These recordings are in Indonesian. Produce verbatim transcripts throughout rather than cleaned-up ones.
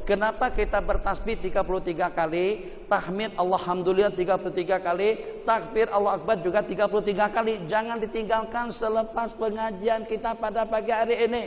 Kenapa kita bertasbih tiga puluh tiga kali, tahmid alhamdulillah tiga puluh tiga kali, takbir Allah Akbar juga tiga puluh tiga kali. Jangan ditinggalkan selepas pengajian kita pada pagi hari ini.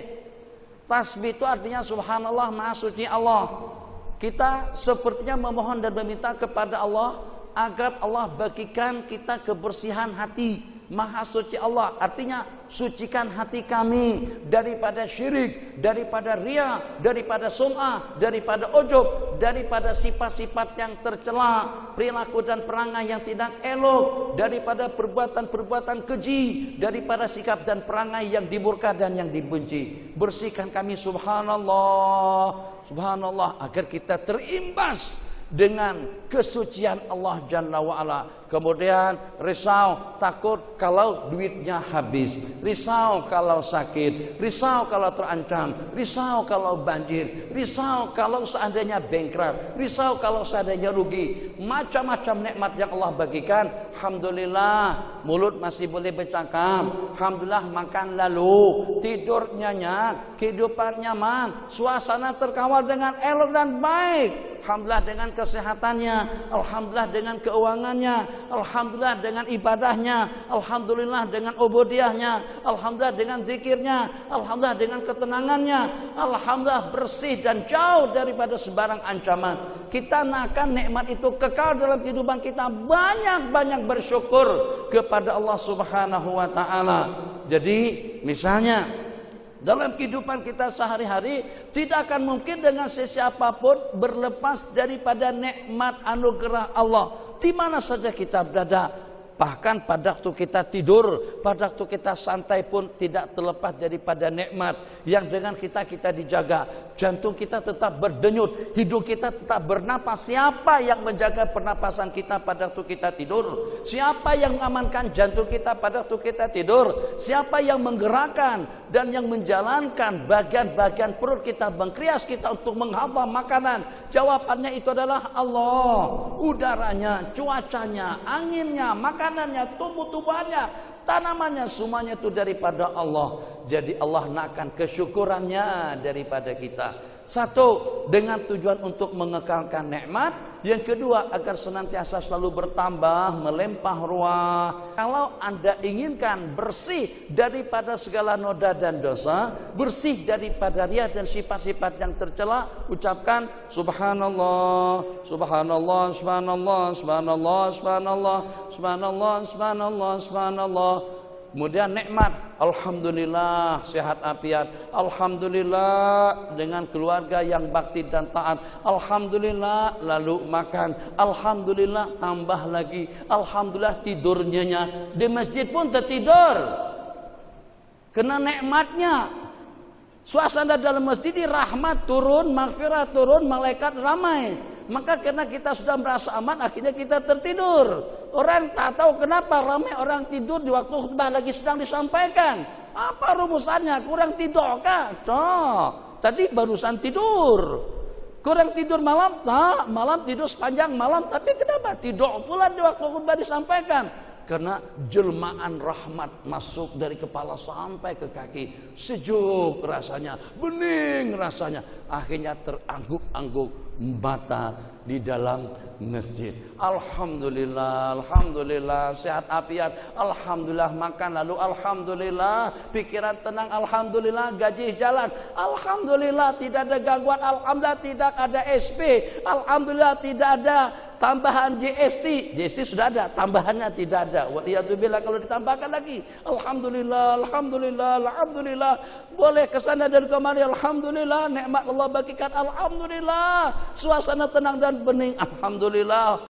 Tasbih itu artinya subhanallah, maha suci Allah. Kita sepertinya memohon dan meminta kepada Allah agar Allah bagikan kita kebersihan hati. Maha suci Allah artinya sucikan hati kami daripada syirik, daripada riya, daripada sum'ah, daripada ujub, daripada sifat-sifat yang tercela, perilaku dan perangai yang tidak elok, daripada perbuatan-perbuatan keji, daripada sikap dan perangai yang dimurka dan yang dibenci. Bersihkan kami subhanallah, subhanallah agar kita terimbas dengan kesucian Allah Jalla wa'ala. Kemudian risau, takut kalau duitnya habis, risau kalau sakit, risau kalau terancam, risau kalau banjir, risau kalau seandainya bankrupt, risau kalau seandainya rugi. Macam-macam nikmat yang Allah bagikan. Alhamdulillah mulut masih boleh bercakap, alhamdulillah makan lalu, tidur nyenyak, kehidupan nyaman, suasana terkawal dengan elok dan baik. Alhamdulillah dengan kesehatannya, alhamdulillah dengan keuangannya, alhamdulillah dengan ibadahnya, alhamdulillah dengan ubudiyahnya, alhamdulillah dengan zikirnya, alhamdulillah dengan ketenangannya, alhamdulillah bersih dan jauh daripada sebarang ancaman. Kita nakkan nikmat itu kekal dalam kehidupan kita, banyak-banyak bersyukur kepada Allah Subhanahu wa taala. Jadi misalnya dalam kehidupan kita sehari-hari tidak akan mungkin dengan sesiapapun berlepas daripada nikmat anugerah Allah. Di mana saja kita berada, bahkan pada waktu kita tidur, pada waktu kita santai pun tidak terlepas daripada nikmat yang dengan kita kita dijaga. Jantung kita tetap berdenyut, hidup kita tetap bernapas. Siapa yang menjaga pernapasan kita pada waktu kita tidur? Siapa yang mengamankan jantung kita pada waktu kita tidur? Siapa yang menggerakkan dan yang menjalankan bagian-bagian perut kita, pankreas kita untuk menghafal makanan? Jawabannya itu adalah Allah. Udaranya, cuacanya, anginnya, makanannya, tumbuh-tumbuhannya, tanamannya, semuanya itu daripada Allah. Jadi Allah nakkan kesyukurannya daripada kita. Satu, dengan tujuan untuk mengekalkan nikmat. Yang kedua, agar senantiasa selalu bertambah, melimpah ruah. Kalau Anda inginkan bersih daripada segala noda dan dosa, bersih daripada riya dan sifat-sifat yang tercela, ucapkan subhanallah, subhanallah, subhanallah, subhanallah, subhanallah, subhanallah, subhanallah, subhanallah. Kemudian nikmat, alhamdulillah sehat afiat, alhamdulillah dengan keluarga yang bakti dan taat, alhamdulillah lalu makan, alhamdulillah tambah lagi, alhamdulillah tidur nyenyak. Di masjid pun tertidur kena nikmatnya. Suasana dalam masjid ini rahmat turun, maghfirah turun, malaikat ramai. Maka karena kita sudah merasa aman, akhirnya kita tertidur. Orang tak tahu kenapa ramai orang tidur di waktu khutbah lagi sedang disampaikan. Apa rumusannya? Kurang tidur kah? Cok, tadi barusan tidur. Kurang tidur malam? Tak, malam tidur sepanjang malam. Tapi kenapa tidur pula di waktu khutbah disampaikan? Karena jelmaan rahmat masuk dari kepala sampai ke kaki. Sejuk rasanya, bening rasanya. Akhirnya terangguk-angguk mata di dalam masjid. Alhamdulillah, alhamdulillah sehat afiat, alhamdulillah makan lalu alhamdulillah pikiran tenang, alhamdulillah gaji jalan, alhamdulillah tidak ada gangguan, alhamdulillah tidak ada S P, alhamdulillah tidak ada tambahan J S T. J S T sudah ada, tambahannya tidak ada. Waliyadzubillah kalau ditambahkan lagi. Alhamdulillah, alhamdulillah, alhamdulillah. Boleh kesana dan kemari, alhamdulillah. Nikmat Allah bagikan, alhamdulillah. Suasana tenang dan bening, alhamdulillah.